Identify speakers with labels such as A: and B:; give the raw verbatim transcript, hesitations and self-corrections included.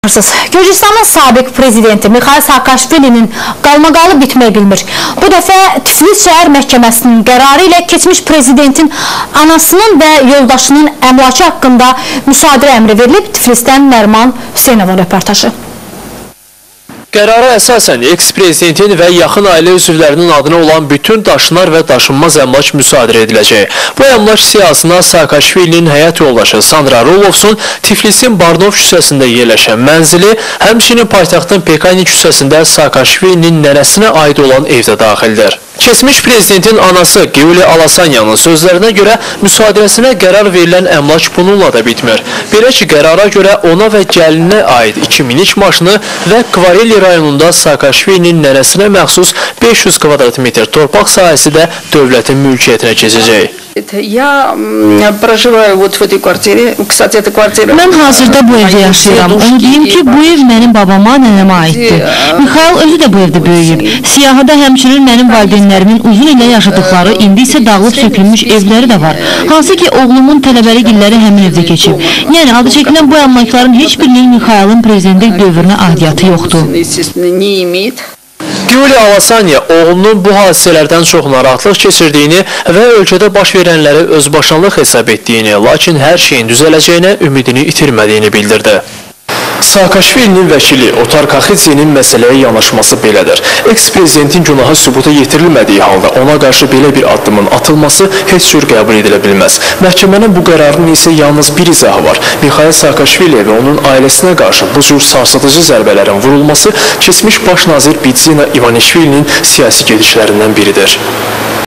A: baxırsınız. Gürcüstanın sabiq prezidenti Mikhail Saakashvilinin qalmaqalı bitmək bilmir. Bu dəfə Tiflis şəhər məhkəməsinin qərarı ilə keçmiş prezidentin anasının və yoldaşının əmlakı haqqında müsadirə əmri verilib. Tiflisdən Nərman Hüseynovun röportajı.
B: Qərara əsasən eks-prezidentin və yaxın ailə üzvlərinin adına olan bütün daşınar və daşınmaz əmlak müsadirə ediləcək. Bu əmlak siyasına Saakashvilinin həyat yoldaşı Sandra Rolovsun Tiflisin Barnov küçəsində yerləşən mənzili, həmçinin paytaxtın Pekani küçəsində Saakashvilinin nənəsinə aid olan evdə daxildir. Keçmiş prezidentin anası Giuli Alasanyanın sözlərinə görə müsadirəsinə qərar verilən əmlak bununla da bitmir. Belə ki, qərara görə ona və gəlininə aid iki minik maşını və Kvareli rayonunda Saakashvilinin nənəsinə məxsus beş yüz kvadrat metr torpaq sahəsi də dövlətin mülkiyyətinə keçəcək.
C: Mən hazırda bu evdə yaşayıram. Onu deyim ki, bu ev mənim babama, nənəmə aiddir. Mikhail özü də bu evdə böyüyüb. Siyahıda həmçinin mənim valideynlərimin uzun ilə yaşadıkları, indi isə dağılıb sökülmüş evləri də var. Hansı ki, oğlumun tələbəlik illəri həmin evdə keçib. Yəni, adı çəkilən bu əmlakların heç birinin Mikhailin prezidentlik dövrünə aidiyyatı yoxdur.
B: Giuli Alasanya oğlunun bu hadisələrdən çox narahatlıq keçirdiyini və ölkədə baş verənləri özbaşınlıq hesab etdiyini, lakin hər şeyin düzələcəyinə ümidini itirmədiyini bildirdi. Saakashvilinin vəkili Otar Kaxidzenin məsələyə yanaşması belədir. Eks-prezidentin günahı sübuta yetirilmədiyi halda ona qarşı belə bir addımın atılması heç cür qəbul edilə bilməz. Məhkəmənin bu qərarının isə yalnız bir izahı var. Mikhail Saakashvili və onun ailəsinə qarşı bu cür sarsıdıcı zərbələrin vurulması keçmiş baş nazir Bidzina İvanishvilinin siyasi gedişlərindən biridir.